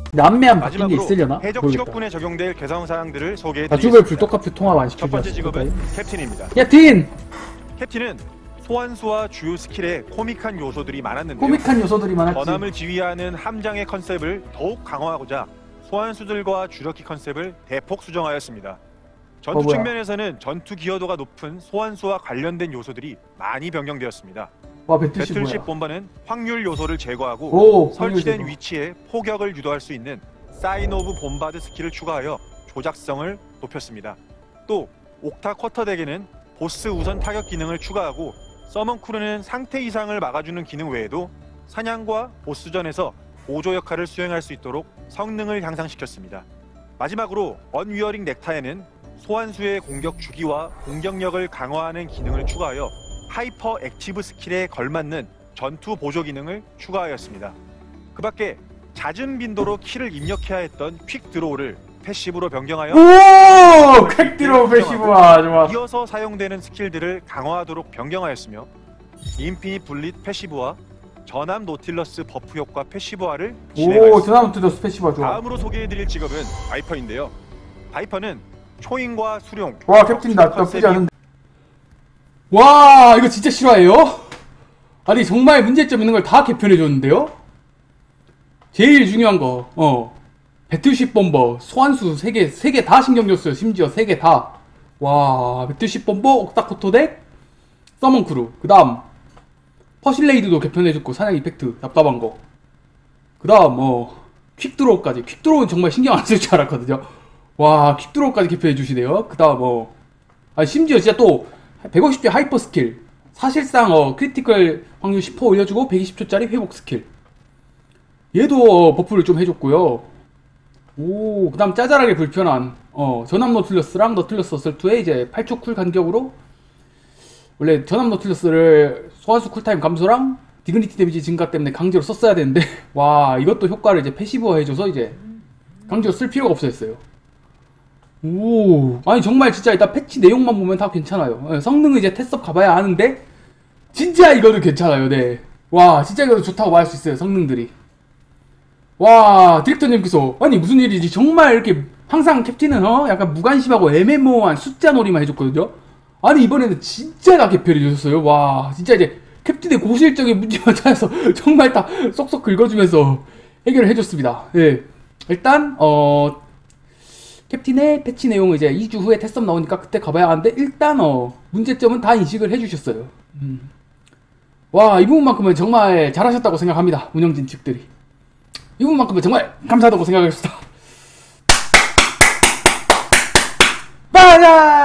남매한 바뀐 게 있으려나? 해적 모르겠다. 직업군에 적용될 개선 사항들을 소개해드리겠습니다. 다주벌 불독카표 통합 안 첫 번째 시켜줘야 직업은 캡틴입니다. 캡틴! 캡틴은 소환수와 주요 스킬에 코믹한 요소들이 많았는데요. 코믹한 요소들이 많았지. 전함을 지휘하는 함장의 컨셉을 더욱 강화하고자 소환수들과 주력기 컨셉을 대폭 수정하였습니다. 전투 측면에서는 전투 기여도가 높은 소환수와 관련된 요소들이 많이 변경되었습니다. 와, 배틀십 본버는 확률 요소를 제거하고 설치된 위치에 포격을 유도할 수 있는 사인 오브 봄바드 스킬을 추가하여 조작성을 높였습니다. 또 옥타 쿼터 덱에는 보스 우선 타격 기능을 추가하고 서먼 크루는 상태 이상을 막아주는 기능 외에도 사냥과 보스전에서 보조 역할을 수행할 수 있도록 성능을 향상시켰습니다. 마지막으로 언위어링 넥타에는 소환수의 공격 주기와 공격력을 강화하는 기능을 추가하여 하이퍼 액티브 스킬에 걸맞는 전투 보조 기능을 추가하였습니다. 그 밖에 잦은 빈도로 키를 입력해야 했던 퀵 드로우를 패시브로 변경하여 오! 퀵 드로우 패시브와 좋아. 이어서 사용되는 스킬들을 강화하도록 변경하였으며 인피니트 블릿 패시브와 전함 노틸러스 버프 효과 패시브화를 진행하였습니다. 오, 전함 노틸러스 패시브화 좋아. 다음으로 소개해드릴 직업은 바이퍼인데요. 바이퍼는 초인과 수룡. 와, 캡틴 나쁘지 않은데. 와, 이거 진짜 싫어해요? 아니, 정말 문제점 있는 걸 다 개편해줬는데요? 제일 중요한 거, 배틀십 범버, 소환수 3개 다 신경 줬어요. 심지어 3개 다. 와, 배틀십 범버, 옥타코토 덱, 서먼 크루. 그 다음, 퍼실레이드도 개편해줬고, 사냥 이펙트, 답답한 거. 그 다음, 퀵드로우까지. 퀵드로우는 정말 신경 안 쓸 줄 알았거든요. 와, 퀵드로우까지 개편해주시네요. 그 다음, 심지어 진짜 또, 150개 하이퍼 스킬. 사실상, 크리티컬 확률 10% 올려주고, 120초짜리 회복 스킬. 얘도 버프를 좀 해줬고요. 오, 그 다음 짜잘하게 불편한 전함 노틸러스랑 너틸러스 어설트에 이제 8초 쿨 간격으로 원래 전함 노틸러스를 소환수 쿨타임 감소랑 디그니티 데미지 증가 때문에 강제로 썼어야 되는데 와, 이것도 효과를 이제 패시브화 해줘서 이제 강제로 쓸 필요가 없어졌어요. 오, 아니 정말 진짜 일단 패치 내용만 보면 다 괜찮아요. 성능은 이제 테스업 가봐야 아는데 진짜 이거는 괜찮아요. 네, 와, 진짜 이거는 좋다고 말할 수 있어요. 성능들이. 와, 디렉터님께서 아니 무슨 일이지, 정말 이렇게 항상 캡틴은 약간 무관심하고 애매모호한 숫자 놀이만 해줬거든요. 아니 이번에는 진짜 다 개편해주셨어요. 와, 진짜 이제 캡틴의 고실적인 문제만 찾아서 정말 다 쏙쏙 긁어주면서 해결을 해줬습니다. 예, 일단 캡틴의 패치 내용은 이제 2주 후에 테스업 나오니까 그때 가봐야 하는데 일단 문제점은 다 인식을 해주셨어요. 와, 이 부분만큼은 정말 잘하셨다고 생각합니다. 운영진 측들이. 이 부분만큼은 정말 감사하다고 생각하겠습니다. 빠자!